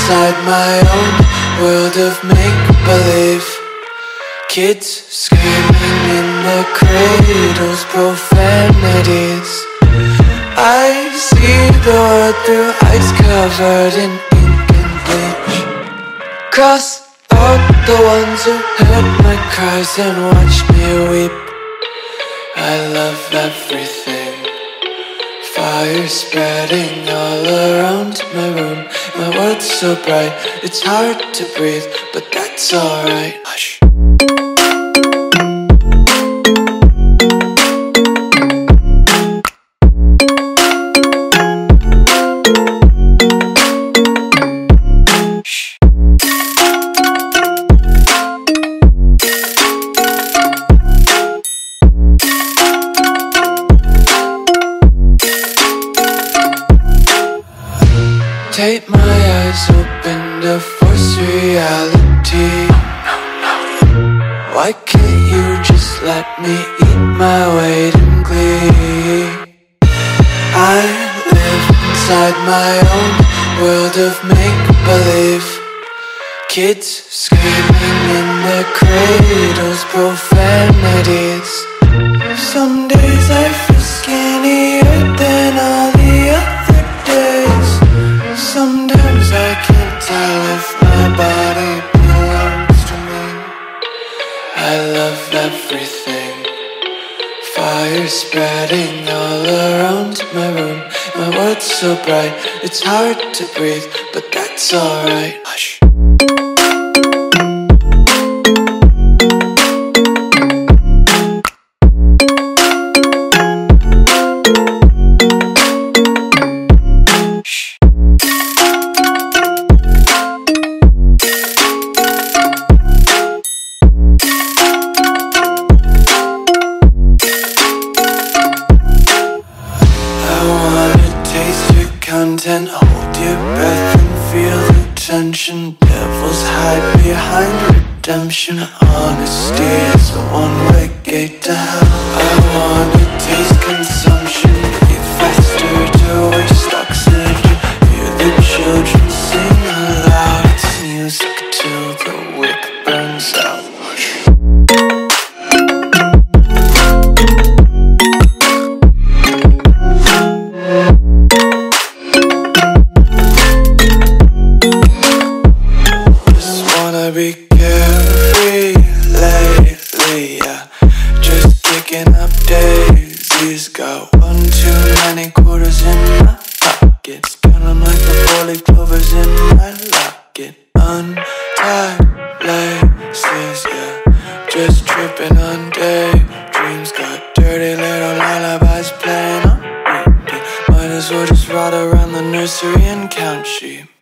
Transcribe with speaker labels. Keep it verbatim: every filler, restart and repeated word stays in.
Speaker 1: inside my own world of make-believe. Kids screaming in their cradles, profanities. I see the world through ice covered in ink and bleach. Cross out the ones who heard my cries and watched me weep. I love everything. Fire spreading all around my room. My world's so bright, it's hard to breathe, but that's alright. Hush. Tape my eyes open to force reality. Why can't you just let me eat my weight in glee? I live inside my own world of make-believe. Kids screaming in their cradles, profanities. Some days I feel skinnier than all the other days. Sometimes I can't tell if my body belongs to me. I love everything. Fire spreading all around my room. My world's so bright, it's hard to breathe, but that's alright. Hush. Content, hold your breath and feel the tension. Devils hide behind redemption. Honesty is a one-way gate to hell. I wanna taste consumption, breathe faster to waste oxygen. Hear the children sing aloud. It's music till the wick burns out. Be carefree lately, yeah. Just picking up daisies. Got one too many quarters in my pockets. Count 'em like the four-leaf clovers in my locket. Untied laces, yeah. Just tripping on daydreams. Got dirty little lullabies playing on repeat. Might as well just ride around the nursery and count sheep.